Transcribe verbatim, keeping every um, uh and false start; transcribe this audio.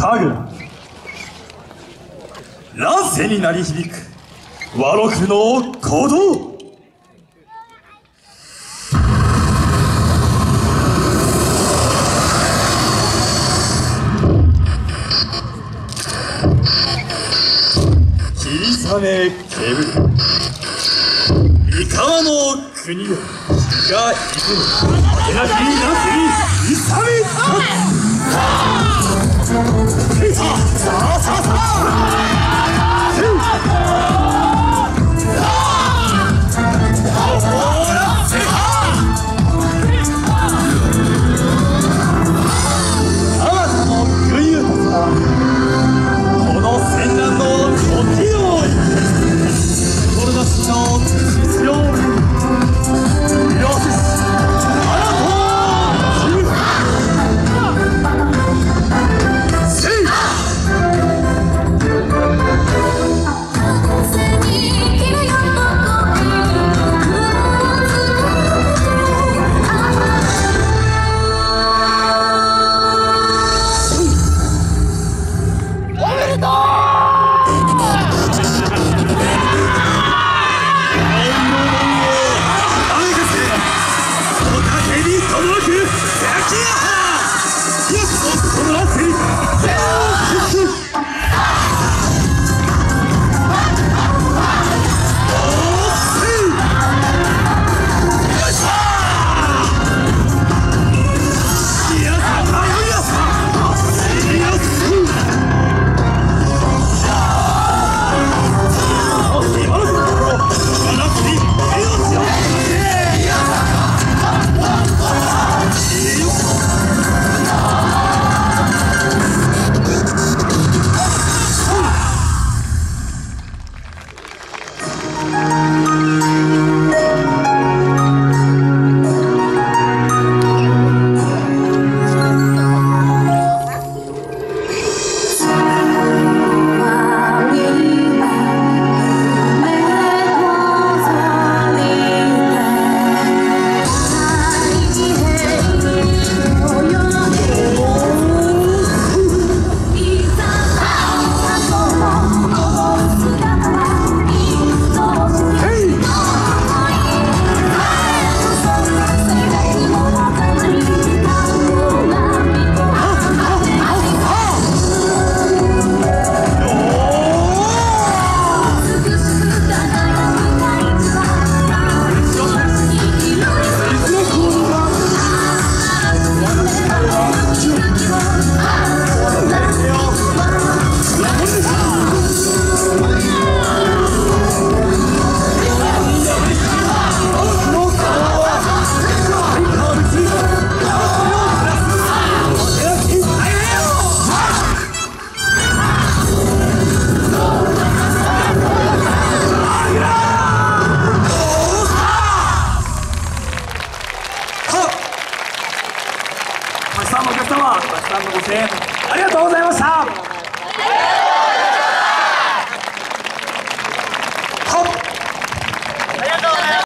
家具乱世に鳴り響く和六の鼓動。霧雨けぶる三河の国よ日がいずむ果てなき乱世に勇め立つ。さあさあさあたくさんのお客様、たくさんのご声援ありがとうございました。